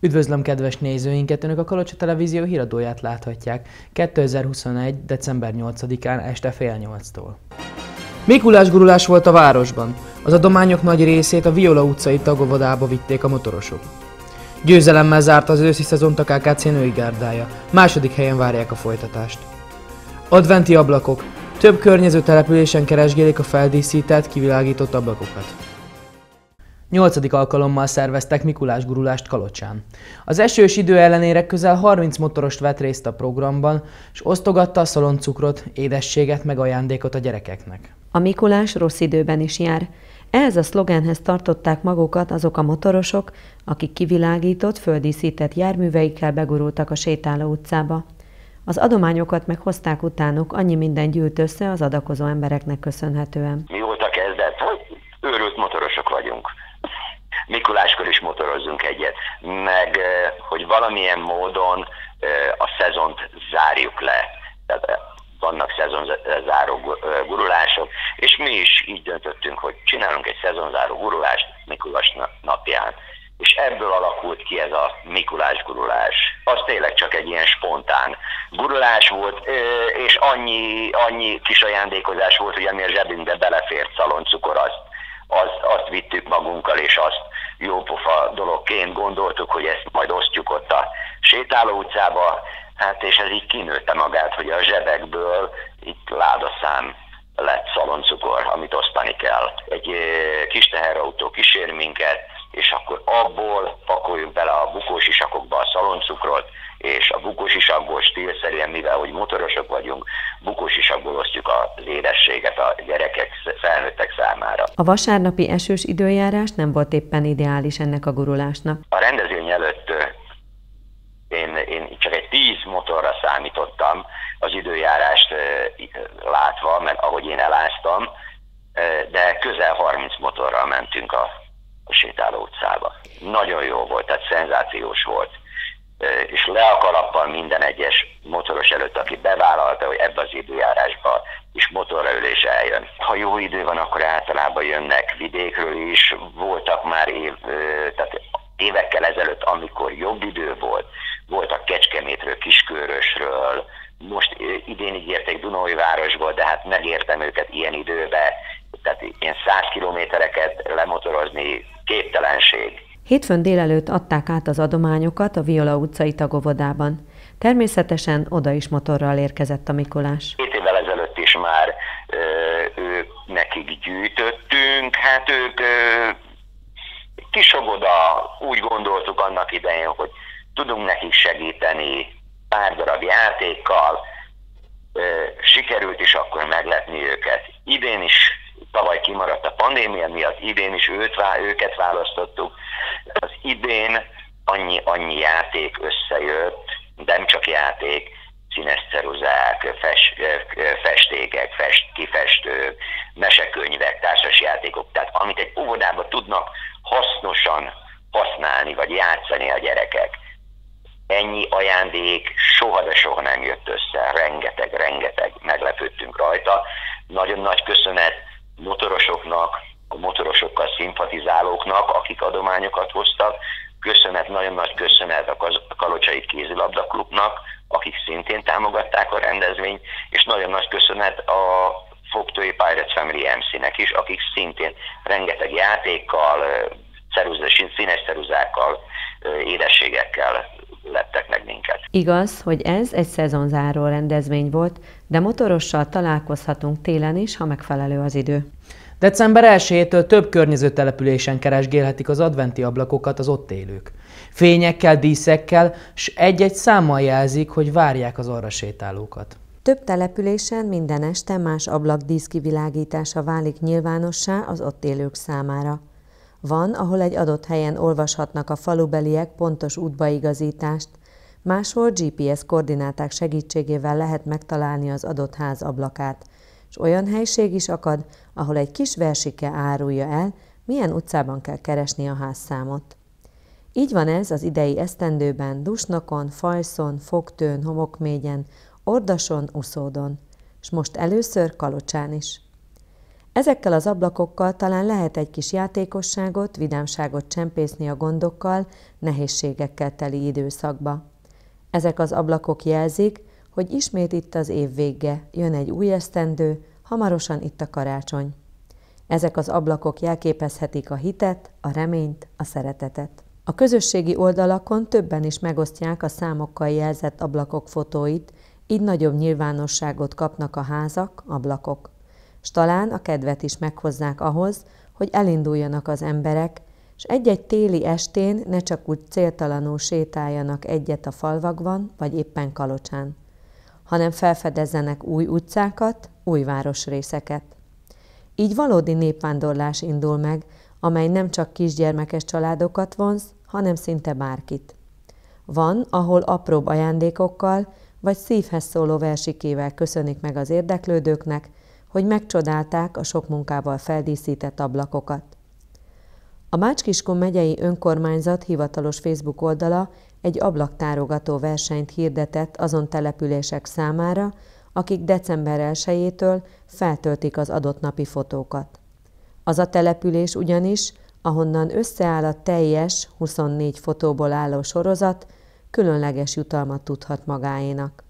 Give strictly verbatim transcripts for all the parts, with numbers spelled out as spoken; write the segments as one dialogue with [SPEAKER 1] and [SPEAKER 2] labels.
[SPEAKER 1] Üdvözlöm kedves nézőinket! Önök a Kalocsa Televízió híradóját láthatják kétezer-huszonegy. december nyolcadikán este fél nyolctól. Mikulás gurulás volt a városban. Az adományok nagy részét a Viola utcai tagóvodába vitték a motorosok. Győzelemmel zárta az őszi szezont a ká ká cé női gárdája. Második helyen várják a folytatást. Adventi ablakok. Több környező településen keresgélik a feldíszített, kivilágított ablakokat. Nyolcadik alkalommal szerveztek Mikulás gurulást Kalocsán. Az esős idő ellenére közel harminc motorost vett részt a programban, és osztogatta a szaloncukrot, édességet meg ajándékot a gyerekeknek.
[SPEAKER 2] A Mikulás rossz időben is jár. Ehhez a szlogenhez tartották magukat azok a motorosok, akik kivilágított, földíszített járműveikkel begurultak a sétáló utcába. Az adományokat meghozták utánuk, annyi minden gyűlt össze az adakozó embereknek köszönhetően.
[SPEAKER 3] Mióta kezdett, őrült motorosok vagyunk. Mikuláskor is motorozzunk egyet, meg hogy valamilyen módon a szezont zárjuk le. Tehát vannak szezonzáró gurulások, és mi is így döntöttünk, hogy csinálunk egy szezonzáró gurulást Mikulás napján. És ebből alakult ki ez a Mikulás gurulás. Az tényleg csak egy ilyen spontán gurulás volt, és annyi, annyi kis ajándékozás volt, hogy ami a zsebünkbe belefért szaloncukor, azt, azt, azt vittük magunkkal, és azt jópofa dologként gondoltuk, hogy ezt majd osztjuk ott a sétáló utcába. Hát és ez így kinőtte magát, hogy a zsebekből itt ládaszám lett szaloncukor, amit osztani kell. Egy kis teherautó kísér minket, és akkor abból pakoljuk bele a bukósisakokba a szaloncukrot, és a bukósisakból stílszerűen, mivel hogy motorosok vagyunk, bukósisakból osztjuk az édességet a gyerekek, felnőttek számára.
[SPEAKER 2] A vasárnapi esős időjárás nem volt éppen ideális ennek a gurulásnak.
[SPEAKER 3] A rendezvény előtt én, én csak egy tíz motorra számítottam az időjárást látva, meg ahogy én eláztam, de közel harminc motorral mentünk a a sétáló utcába. Nagyon jó volt, tehát szenzációs volt. És le a kalappal minden egyes motoros előtt, aki bevállalta, hogy ebbe az időjárásba is motorra ülés eljön. Ha jó idő van, akkor általában jönnek vidékről is. Voltak már év, tehát évekkel ezelőtt, amikor jobb idő volt, voltak Kecskemétről, Kiskörösről, most idén ígérték Dunaújvárosból, de hát megértem őket ilyen időbe, tehát ilyen száz kilométereket lemotorozni képtelenség.
[SPEAKER 2] Hétfőn délelőtt adták át az adományokat a Viola utcai tagóvodában. Természetesen oda is motorral érkezett a Mikulás.
[SPEAKER 3] Két évvel ezelőtt is már ö, ők nekik gyűjtöttünk, hát ők ö, kisogoda, úgy gondoltuk annak idején, hogy tudunk nekik segíteni pár darab játékkal, ö, sikerült is akkor meglepni őket. Idén is, tavaly kimaradt a pandémia miatt, idén is őt, őket választottuk. Az idén annyi, annyi játék összejött, de nem csak játék, színes ceruzák, fest, festékek, fest, kifestők, mesekönyvek, társasjátékok, tehát amit egy óvodában tudnak hasznosan használni, vagy játszani a gyerekek. Ennyi ajándék soha, de soha nem jött össze, rengeteg, rengeteg, meglepődtünk rajta. Nagyon nagy köszönet motorosoknak, a motorosokkal szimpatizálóknak, akik adományokat hoztak. Köszönet, nagyon nagy köszönet a Kalocsai Kézilabda Klubnak, akik szintén támogatták a rendezvényt, és nagyon nagy köszönet a Fogtói Pirates Family em cé-nek is, akik szintén rengeteg játékkal, ceruzás, színes ceruzákkal, édességekkel lettek meg minket.
[SPEAKER 2] Igaz, hogy ez egy szezonzáró rendezvény volt, de motorossal találkozhatunk télen is, ha megfelelő az idő.
[SPEAKER 1] december elsejétől több környező településen keresgélhetik az adventi ablakokat az ott élők. Fényekkel, díszekkel, s egy-egy számmal jelzik, hogy várják az arra sétálókat.
[SPEAKER 2] Több településen minden este más ablakdísz kivilágítása válik nyilvánossá az ott élők számára. Van, ahol egy adott helyen olvashatnak a falubeliek pontos útbaigazítást, máshol gé pé es koordináták segítségével lehet megtalálni az adott ház ablakát, és olyan helység is akad, ahol egy kis versike árulja el, milyen utcában kell keresni a házszámot. Így van ez az idei esztendőben Dusnokon, Fajszon, Fogtőn, Homokmégyen, Ordason, Uszódon, és most először Kalocsán is. Ezekkel az ablakokkal talán lehet egy kis játékosságot, vidámságot csempészni a gondokkal, nehézségekkel teli időszakba. Ezek az ablakok jelzik, hogy ismét itt az év vége, jön egy új esztendő, hamarosan itt a karácsony. Ezek az ablakok jelképezhetik a hitet, a reményt, a szeretetet. A közösségi oldalakon többen is megosztják a számokkal jelzett ablakok fotóit, így nagyobb nyilvánosságot kapnak a házak, ablakok. S talán a kedvet is meghozzák ahhoz, hogy elinduljanak az emberek, s egy-egy téli estén ne csak úgy céltalanul sétáljanak egyet a falvakban, vagy éppen Kalocsán, hanem felfedezzenek új utcákat, új városrészeket. Így valódi népvándorlás indul meg, amely nem csak kisgyermekes családokat vonz, hanem szinte bárkit. Van, ahol apróbb ajándékokkal vagy szívhez szóló versikével köszönik meg az érdeklődőknek, hogy megcsodálták a sok munkával feldíszített ablakokat. A Bács-Kiskun megyei önkormányzat hivatalos Facebook oldala egy ablaktárogató versenyt hirdetett azon települések számára, akik december elsejétől feltöltik az adott napi fotókat. Az a település ugyanis, ahonnan összeáll a teljes huszonnégy fotóból álló sorozat, különleges jutalmat tudhat magáénak.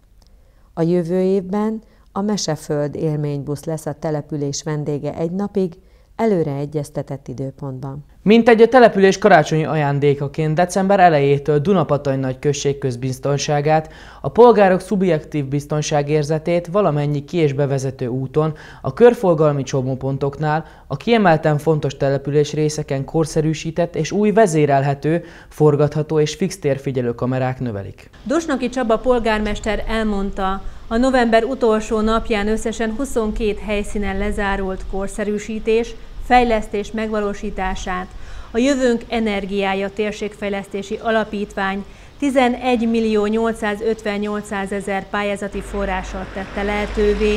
[SPEAKER 2] A jövő évben a Meseföld élménybusz lesz a település vendége egy napig, előre egyeztetett időpontban.
[SPEAKER 1] Mintegy a település karácsonyi ajándékaként december elejétől Dunapatany nagy község közbiztonságát, a polgárok szubjektív biztonságérzetét valamennyi ki- és bevezető úton, a körforgalmi csomópontoknál, a kiemelten fontos település részeken korszerűsített és új vezérelhető, forgatható és fix térfigyelő kamerák növelik.
[SPEAKER 4] Dusnoki Csaba polgármester elmondta, a november utolsó napján összesen huszonkét helyszínen lezárult korszerűsítés, fejlesztés megvalósítását a Jövőnk Energiája Térségfejlesztési Alapítvány tizenegy millió nyolcszázötvennyolcezer pályázati forrással tette lehetővé.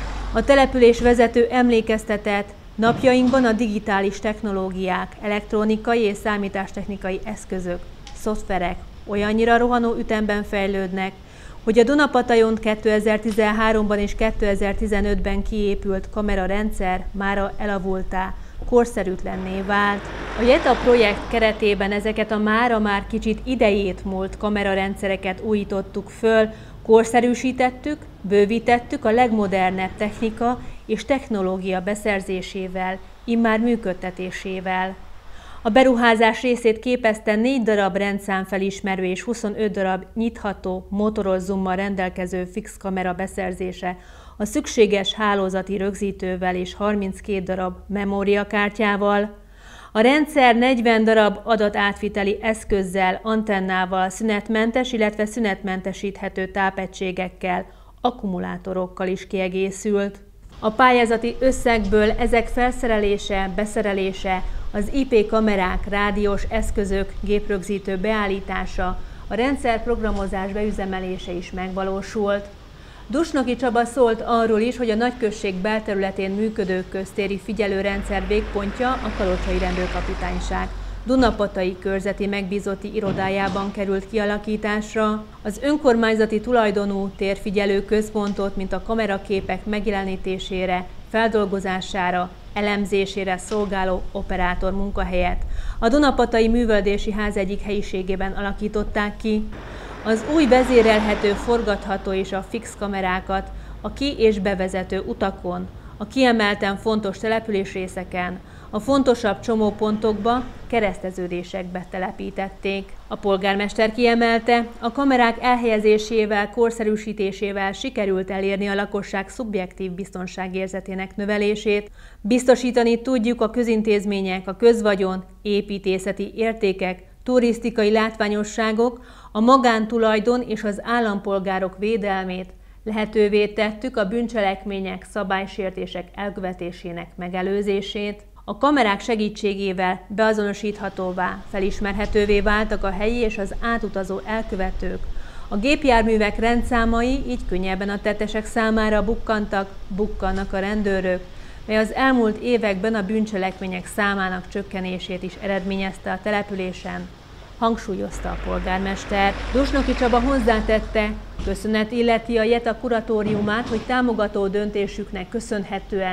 [SPEAKER 4] A település vezető emlékeztetett, napjainkban a digitális technológiák, elektronikai és számítástechnikai eszközök, szoftverek olyannyira rohanó ütemben fejlődnek, hogy a Dunapatyon kétezer-tizenháromban és kétezer-tizenötben kiépült kamerarendszer mára elavultá, korszerűtlenné vált. A JETA projekt keretében ezeket a mára már kicsit idejét múlt kamerarendszereket újítottuk föl, korszerűsítettük, bővítettük a legmodernebb technika és technológia beszerzésével, immár működtetésével. A beruházás részét képezte négy darab rendszámfelismerő és huszonöt darab nyitható, motoros zoommal rendelkező fix kamera beszerzése, a szükséges hálózati rögzítővel és harminckét darab memóriakártyával. A rendszer negyven darab adatátviteli eszközzel, antennával, szünetmentes, illetve szünetmentesíthető tápegységekkel, akkumulátorokkal is kiegészült. A pályázati összegből ezek felszerelése, beszerelése, az I P kamerák, rádiós eszközök, géprögzítő beállítása, a rendszer programozás beüzemelése is megvalósult. Dusnoki Csaba szólt arról is, hogy a nagyközség belterületén működő köztéri figyelőrendszer végpontja a kalocsai rendőrkapitányság Dunapatai körzeti megbízotti irodájában került kialakításra. Az önkormányzati tulajdonú térfigyelő központot, mint a kameraképek megjelenítésére, feldolgozására, elemzésére szolgáló operátor munkahelyet a Dunapatai Művelődési Ház egyik helyiségében alakították ki. Az új vezérelhető, forgatható és a fix kamerákat a ki- és bevezető utakon, a kiemelten fontos településrészeken, a fontosabb csomópontokba, kereszteződésekbe telepítették. A polgármester kiemelte, a kamerák elhelyezésével, korszerűsítésével sikerült elérni a lakosság szubjektív biztonságérzetének növelését. Biztosítani tudjuk a közintézmények, a közvagyon, építészeti értékek, turisztikai látványosságok, a magántulajdon és az állampolgárok védelmét, lehetővé tettük a bűncselekmények, szabálysértések elkövetésének megelőzését. A kamerák segítségével beazonosíthatóvá, felismerhetővé váltak a helyi és az átutazó elkövetők. A gépjárművek rendszámai így könnyebben a tettesek számára bukkantak, bukkannak a rendőrök, mely az elmúlt években a bűncselekmények számának csökkenését is eredményezte a településen, hangsúlyozta a polgármester. Dusnoki Csaba hozzátette, köszönet illeti a JETA kuratóriumát, hogy támogató döntésüknek köszönhetően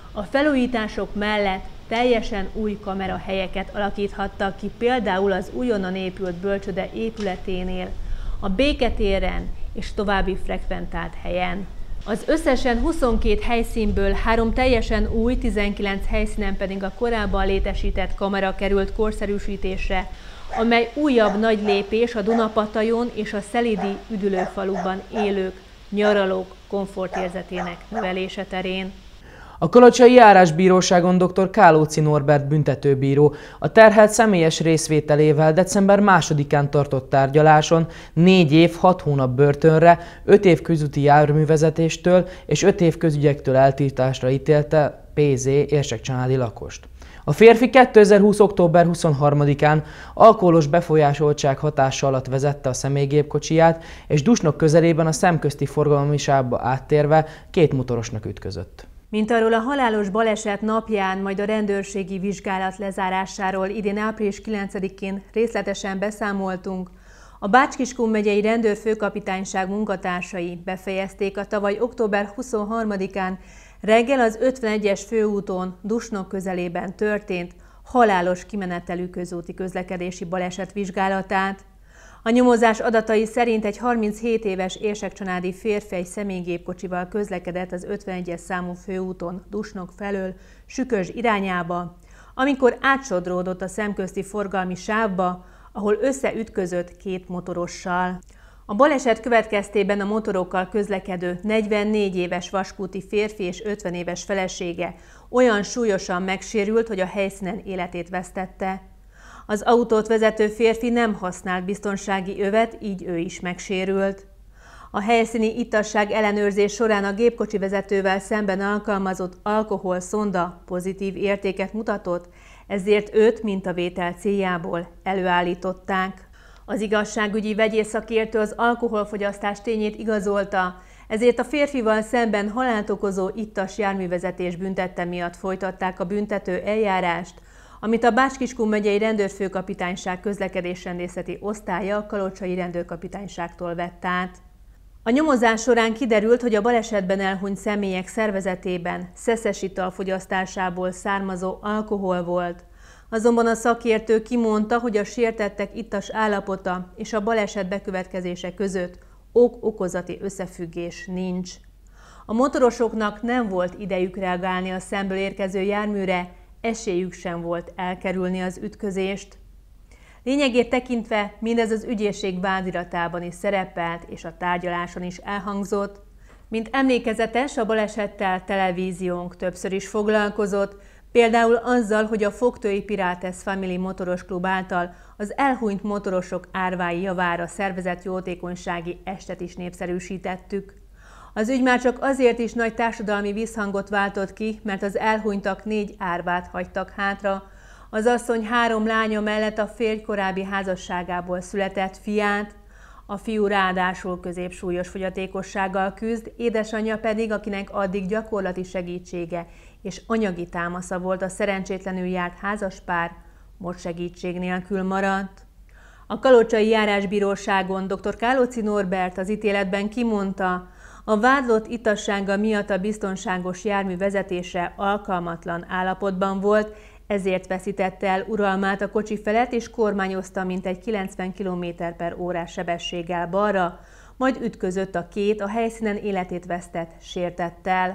[SPEAKER 4] A felújítások mellett teljesen új kamerahelyeket alakíthattak ki, például az újonnan épült bölcsőde épületénél, a Béketéren és további frekventált helyen. Az összesen huszonkét helyszínből három teljesen új, tizenkilenc helyszínen pedig a korábban létesített kamera került korszerűsítésre, amely újabb nagy lépés a Dunapatajon és a szelídi üdülőfaluban élők, nyaralók komfortérzetének növelése terén.
[SPEAKER 1] A Kalocsai Járásbíróságon dr. Kálóci Norbert büntetőbíró a terhelt személyes részvételével december másodikán tartott tárgyaláson négy év, hat hónap börtönre, öt év közúti járművezetéstől és öt év közügyektől eltiltásra ítélte pé zé érsekcsanádi lakost. A férfi kétezer-húsz. október huszonharmadikán alkoholos befolyásoltság hatása alatt vezette a személygépkocsiját, és Dusnok közelében a szemközti forgalmi sávba áttérve két motorosnak ütközött.
[SPEAKER 4] Mint arról a halálos baleset napján, majd a rendőrségi vizsgálat lezárásáról idén április kilencedikén részletesen beszámoltunk, a Bács-Kiskun megyei rendőrfőkapitányság munkatársai befejezték a tavaly október huszonharmadikán reggel az ötvenegyes főúton Dusnok közelében történt halálos kimenetelű közúti közlekedési baleset vizsgálatát. A nyomozás adatai szerint egy harminchét éves érsekcsanádi férfi egy személygépkocsival közlekedett az ötvenegyes számú főúton Dusnok felől Sükös irányába, amikor átsodródott a szemközti forgalmi sávba, ahol összeütközött két motorossal. A baleset következtében a motorokkal közlekedő negyvennégy éves vaskúti férfi és ötven éves felesége olyan súlyosan megsérült, hogy a helyszínen életét vesztette. Az autót vezető férfi nem használt biztonsági övet, így ő is megsérült. A helyszíni ittasság ellenőrzés során a gépkocsi vezetővel szemben alkalmazott alkoholszonda pozitív értéket mutatott, ezért őt mintavétel céljából előállították. Az igazságügyi vegyészszakértő az alkoholfogyasztás tényét igazolta, ezért a férfival szemben halált okozó ittas járművezetés büntette miatt folytatták a büntető eljárást, amit a Bács-Kiskun megyei rendőrfőkapitányság közlekedésrendészeti osztálya a Kalocsai rendőrkapitányságtól vett át. A nyomozás során kiderült, hogy a balesetben elhunyt személyek szervezetében szeszes ital fogyasztásából származó alkohol volt. Azonban a szakértő kimondta, hogy a sértettek ittas állapota és a baleset bekövetkezése között ok-okozati összefüggés nincs. A motorosoknak nem volt idejük reagálni a szemből érkező járműre, esélyük sem volt elkerülni az ütközést. Lényegét tekintve mindez az ügyészség vádiratában is szerepelt, és a tárgyaláson is elhangzott. Mint emlékezetes, a balesettel televíziónk többször is foglalkozott, például azzal, hogy a Fogtői Pirates Family Motoros Klub által az elhunyt motorosok árvái javára szervezett jótékonysági estet is népszerűsítettük. Az ügy már csak azért is nagy társadalmi visszhangot váltott ki, mert az elhunytak négy árvát hagytak hátra. Az asszony három lánya mellett a férj korábbi házasságából született fiát, a fiú ráadásul középsúlyos fogyatékossággal küzd, édesanyja pedig, akinek addig gyakorlati segítsége és anyagi támasza volt a szerencsétlenül járt házaspár, most segítség nélkül maradt. A Kalocsai Járásbíróságon dr. Kálóci Norbert az ítéletben kimondta, a vádlott ittassága miatt a biztonságos jármű vezetése alkalmatlan állapotban volt, ezért veszítette el uralmát a kocsi felett és kormányozta mintegy kilencven kilométer per órás sebességgel balra, majd ütközött a két a helyszínen életét vesztett sértettel.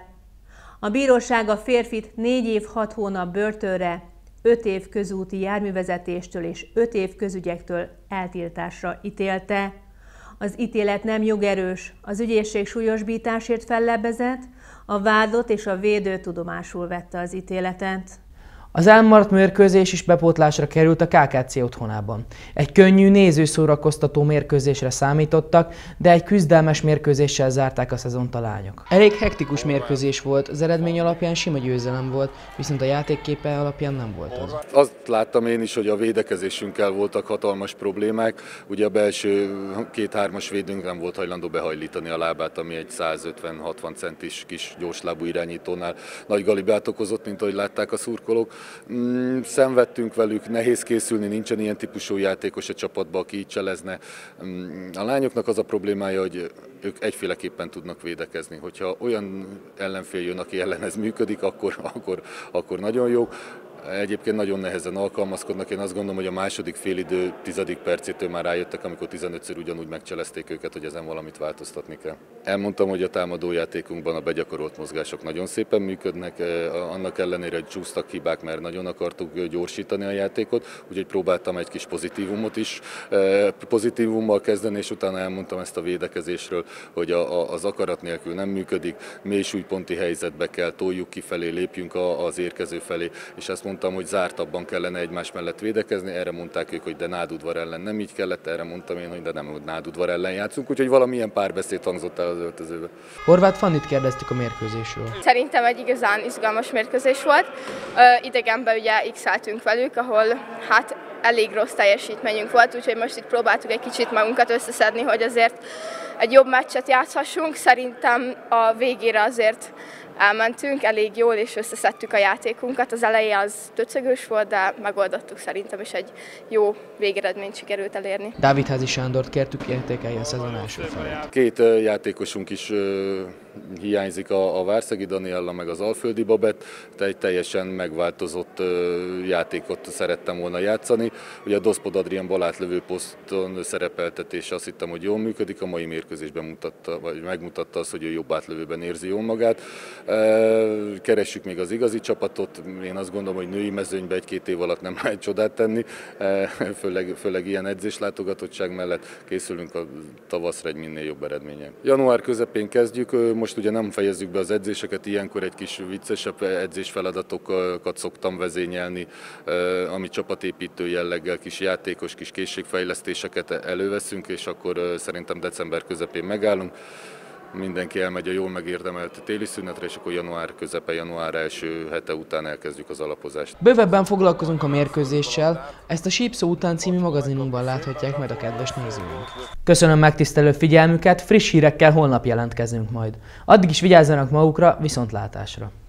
[SPEAKER 4] A bíróság a férfit négy év hat hónap börtönre, öt év közúti járművezetéstől és öt év közügyektől eltiltásra ítélte. Az ítélet nem jogerős, az ügyészség súlyosbításért fellebbezett, a vádlott és a védő tudomásul vette az ítéletet.
[SPEAKER 1] Az elmaradt mérkőzés is bepótlásra került a ká ká cé otthonában. Egy könnyű, nézőszórakoztató mérkőzésre számítottak, de egy küzdelmes mérkőzéssel zárták a szezont a lányok. Elég hektikus mérkőzés volt, az eredmény alapján sima győzelem volt, viszont a játékképe alapján nem volt az.
[SPEAKER 5] Azt láttam én is, hogy a védekezésünkkel voltak hatalmas problémák. Ugye a belső két-hármas védőnk nem volt hajlandó behajlítani a lábát, ami egy százötven-hatvan centis kis gyorslábú irányítónál nagy galibát okozott, mint ahogy látták a szurkolók. Mm, szenvedtünk velük, nehéz készülni, nincsen ilyen típusú játékos a csapatban, aki így cselezne. Mm, a lányoknak az a problémája, hogy ők egyféleképpen tudnak védekezni. Hogyha olyan ellenfél jön, aki ellen ez működik, akkor, akkor, akkor nagyon jó. Egyébként nagyon nehezen alkalmazkodnak. Én azt gondolom, hogy a második félidő tizedik percétől már rájöttek, amikor tizenötször ugyanúgy megcselezték őket, hogy ezen valamit változtatni kell. Elmondtam, hogy a támadójátékunkban a begyakorolt mozgások nagyon szépen működnek, annak ellenére, hogy csúsztak hibák, mert nagyon akartuk gyorsítani a játékot, úgyhogy próbáltam egy kis pozitívumot is pozitívummal kezdeni, és utána elmondtam ezt a védekezésről, hogy a, az akarat nélkül nem működik, mély súlyponti helyzetbe kell, toljuk kifelé, lépjünk az érkező felé, és ezt mondtam, hogy zártabban kellene egymás mellett védekezni, erre mondták ők, hogy de Nádudvar ellen nem így kellett, erre mondtam én, hogy de nem Nádudvar ellen játszunk, úgyhogy valamilyen párbeszéd hangzott el az öltözőbe.
[SPEAKER 1] Horváth Fannit kérdeztük a mérkőzésről.
[SPEAKER 6] Szerintem egy igazán izgalmas mérkőzés volt. Idegenben ugye x-eltünk velük, ahol hát elég rossz teljesítményünk volt, úgyhogy most itt próbáltuk egy kicsit magunkat összeszedni, hogy azért egy jobb meccset játszhassunk. Szerintem a végére azért elmentünk elég jól, és összeszedtük a játékunkat. Az eleje az döcögős volt, de megoldottuk szerintem, és egy jó végeredményt sikerült elérni.
[SPEAKER 1] Dávidházi Sándort kértük, értékelje a szezon első felét.
[SPEAKER 5] Két játékosunk is hiányzik, a, a Várszegi Daniella meg az Alföldi Babett, de egy teljesen megváltozott játékot szerettem volna játszani. Ugye a Doszpod Adrián balátlövő poszton szerepeltetés, azt hittem, hogy jól működik, a mai mérkőzésben mutatta, vagy megmutatta azt, hogy ő jobb átlövőben érzi jól magát. Keressük még az igazi csapatot, én azt gondolom, hogy női mezőnyben egy-két év alatt nem lehet csodát tenni, főleg, főleg ilyen edzéslátogatottság mellett készülünk a tavaszra egy minél jobb eredményen. Január közepén kezdjük, most ugye nem fejezzük be az edzéseket, ilyenkor egy kis viccesebb edzésfeladatokat szoktam vezényelni, ami csapatépítő jelleggel, kis játékos, kis készségfejlesztéseket előveszünk, és akkor szerintem december közepén megállunk. Mindenki elmegy a jól megérdemelt téli szünetre, és akkor január közepe, január első hete után elkezdjük az alapozást.
[SPEAKER 1] Bővebben foglalkozunk a mérkőzéssel, ezt a Sípszó után című magazinunkban láthatják majd a kedves nézőink. Köszönöm megtisztelő figyelmüket, friss hírekkel holnap jelentkezünk majd. Addig is vigyázzanak magukra, viszontlátásra!